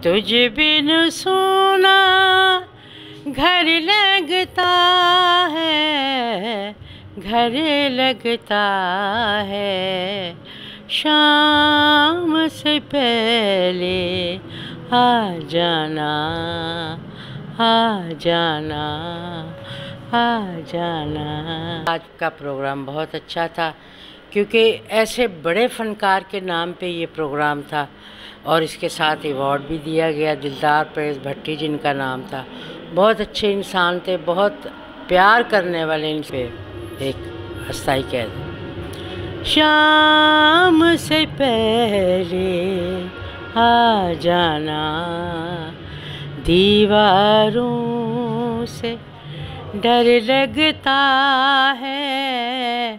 तुझ बिन सूना घर लगता है, घर लगता है, शाम से पहले आ जाना, आ जाना, आ जाना। आज का प्रोग्राम बहुत अच्छा था क्योंकि ऐसे बड़े फ़नकार के नाम पे ये प्रोग्राम था और इसके साथ अवार्ड भी दिया गया। दिलदार परवेज़ भट्टी जिनका नाम था, बहुत अच्छे इंसान थे, बहुत प्यार करने वाले। इन पे एक अस्थाई कैद। शाम से पहले आ जाना, दीवारों से डर लगता है,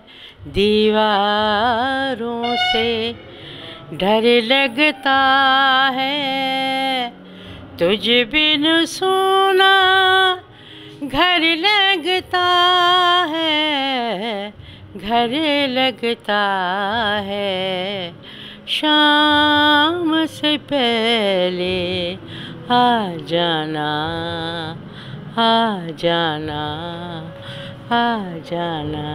दीवारों से डर लगता है, तुझ बिन सूना घर लगता है, घर लगता है, शाम से पहले आ जाना, आ जाना, आ जाना।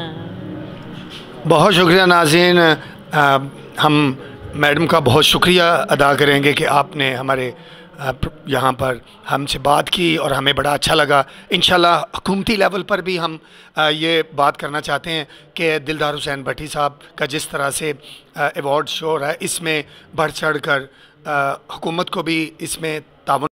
बहुत शुक्रिया नाज़रीन। हम मैडम का बहुत शुक्रिया अदा करेंगे कि आपने हमारे यहाँ पर हमसे बात की और हमें बड़ा अच्छा लगा। इंशाल्लाह हुकूमती लेवल पर भी हम ये बात करना चाहते हैं कि दिलदार हुसैन भट्टी साहब का जिस तरह से अवार्ड शो हो रहा है, इसमें बढ़ चढ़ कर हुकूमत को भी इसमें ताउन